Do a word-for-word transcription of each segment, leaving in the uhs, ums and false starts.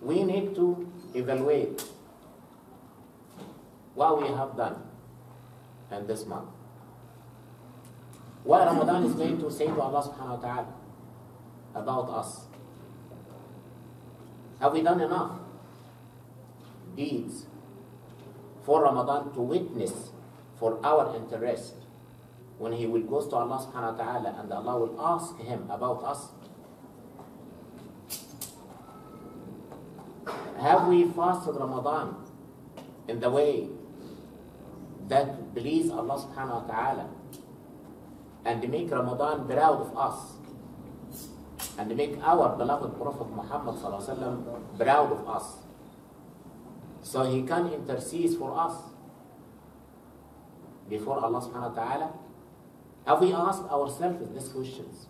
we need to evaluate what we have done in this month. What Ramadan is going to say to Allah subhanahu wa ta'ala about us. Have we done enough deeds for Ramadan to witness for our interest when he will go to Allah subhanahu wa ta'ala and Allah will ask him about us? Have we fasted Ramadan in the way that please Allah subhanahu wa ta'ala and make Ramadan proud of us and make our beloved Prophet Muhammad sallallahu alaihi wasallam proud of us so he can intercede for us before Allah subhanahu wa ta'ala? Have we asked ourselves these questions?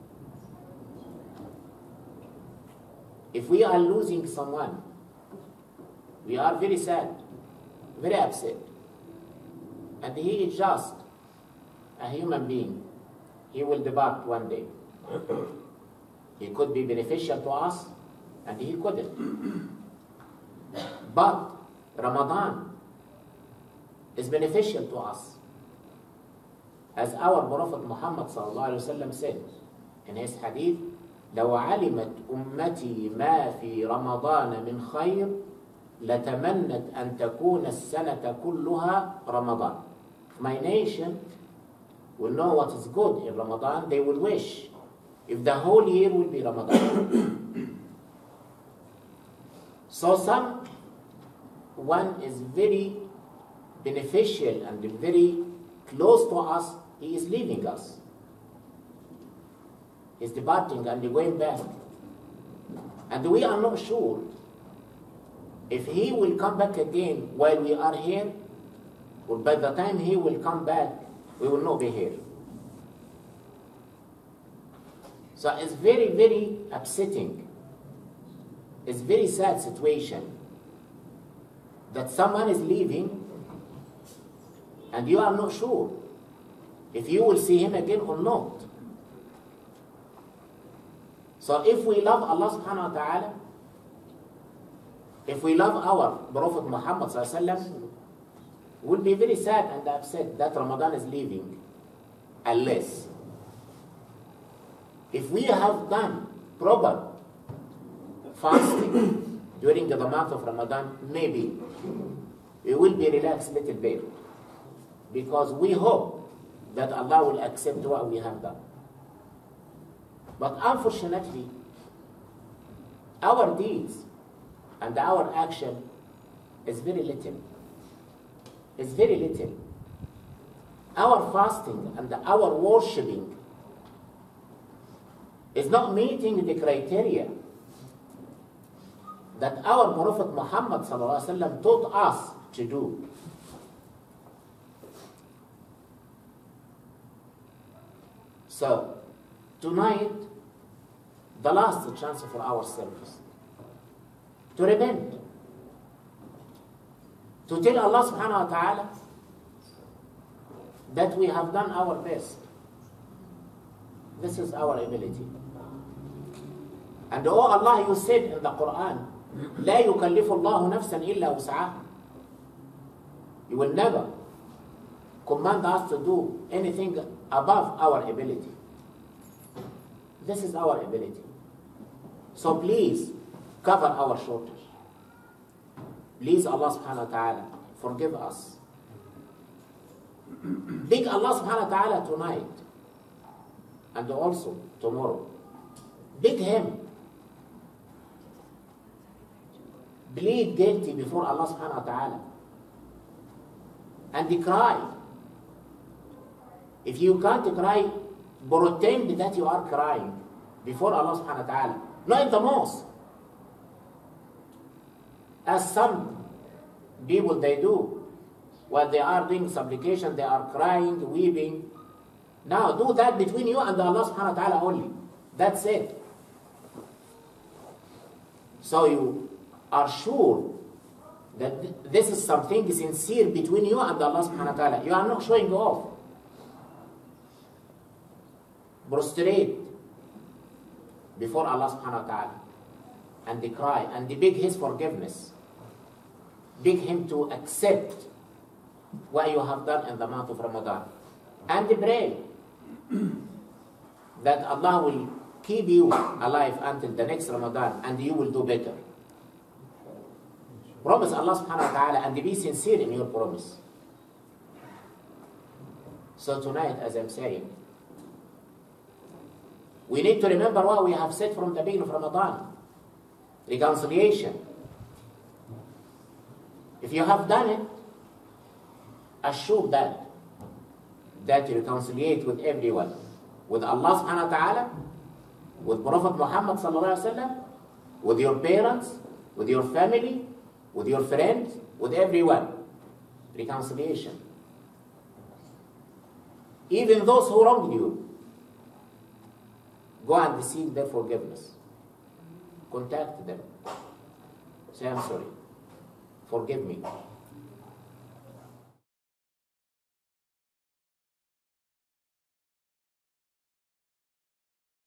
If we are losing someone, we are very sad, very upset. And he is just a human being. He will depart one day. He could be beneficial to us, and he couldn't. But Ramadan is beneficial to us. As our Prophet Muhammad sallallahu alaihi wasallam said in his hadith, لو علمت أمتي ما في رمضان من خير لتمنت أن تكون السنة كلها رمضان. My nation will know what is good in Ramadan. They will wish if the whole year will be Ramadan. So some one is very beneficial and very close to us, he is leaving us. He's departing and going back. And we are not sure if he will come back again while we are here, or by the time he will come back, we will not be here. So it's very, very upsetting. It's very sad situation that someone is leaving and you are not sure if you will see him again or not. So if we love Allah subhanahu wa ta'ala, if we love our Prophet Muhammad sallallahu alaihi wasallam, we'll be very sad and upset that Ramadan is leaving, unless if we have done proper fasting during the month of Ramadan, maybe we will be relaxed a little bit, because we hope that Allah will accept what we have done. But unfortunately, our deeds and our action is very little. It's very little. Our fasting and our worshipping is not meeting the criteria that our Prophet Muhammad sallallahu alaihi wasallam taught us to do. So, tonight, the last chance for ourselves to repent, to tell Allah subhanahu wa ta'ala that we have done our best. This is our ability. And oh Allah, you said in the Quran, لا يكلف الله نفسا إلا وسعها. You will never command us to do anything above our ability. This is our ability. So please cover our shortage. Please Allah subhanahu wa ta'ala forgive us. Beg Allah subhanahu wa ta'ala tonight and also tomorrow. Beg him. Plead guilty before Allah subhanahu wa ta'ala and cry. If you can't cry, pretend that you are crying before Allah subhanahu wa ta'ala. Not in the mosque, as some people they do. While they are doing supplication, they are crying, weeping. Now do that between you and Allah subhanahu wa ta'ala only. That's it. So you are sure that th this is something sincere between you and Allah subhanahu wa ta'ala. You are not showing off. Prostrate before Allah subhanahu wa ta'ala. and cry and beg his forgiveness. Beg him to accept what you have done in the month of Ramadan. And pray that Allah will keep you alive until the next Ramadan and you will do better. Promise Allah subhanahu wa ta'ala and be sincere in your promise. So tonight, as I'm saying, we need to remember what we have said from the beginning of Ramadan. Reconciliation. If you have done it, assure that that you reconciliate with everyone, with Allah subhanahu wa ta'ala, with Prophet Muhammad sallallahu alaihi wasallam, with your parents, with your family, with your friends, with everyone. Reconciliation. Even those who wronged you, go and seek their forgiveness. Contact them. Say, I'm sorry. Forgive me.